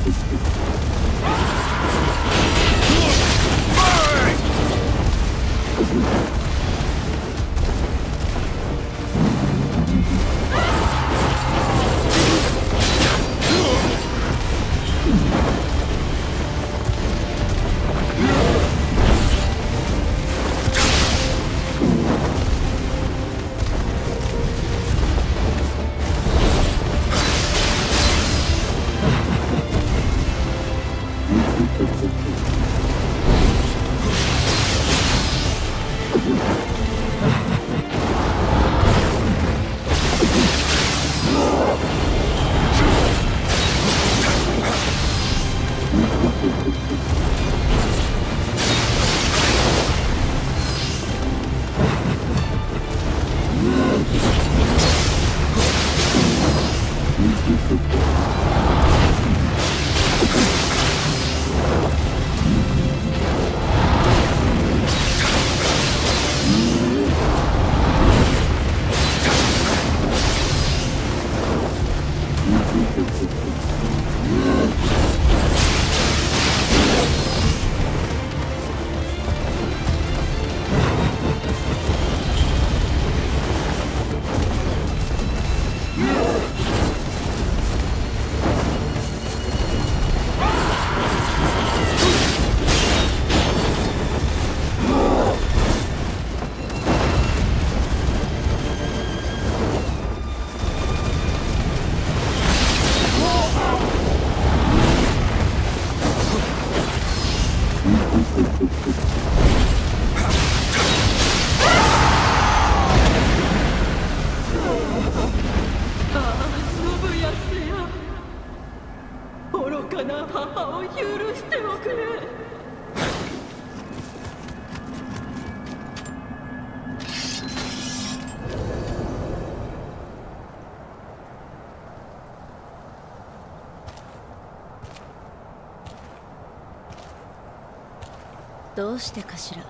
どうしてかしら。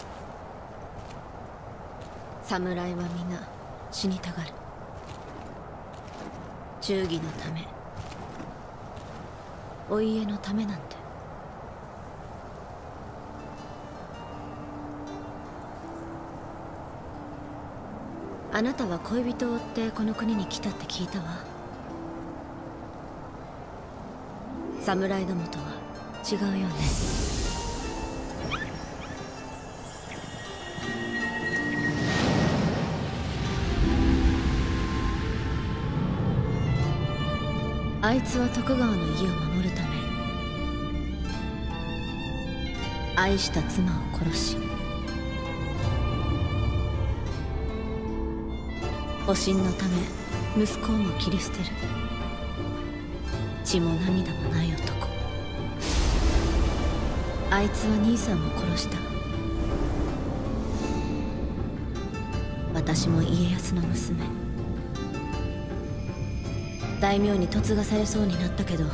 侍は皆死にたがる。忠義のため、お家のためなんて。あなたは恋人を追ってこの国に来たって聞いたわ。侍どもとは違うよね。あいつは徳川の家を守るため愛した妻を殺し、保身のため息子をも切り捨てる。血も涙もない男。あいつは兄さんを殺した。私も家康の娘。大名に嫁がされそうになったけど、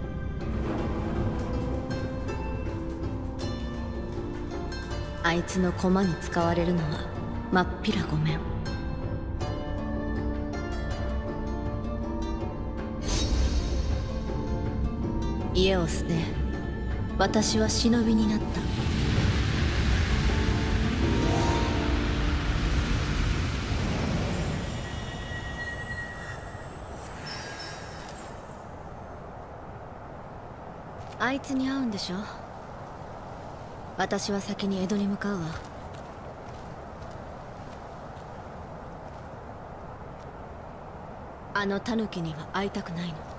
あいつの駒に使われるのはまっぴらごめん。家を捨て私は忍びになった。あいつに会うんでしょ。私は先に江戸に向かうわ。あのタヌキには会いたくないの。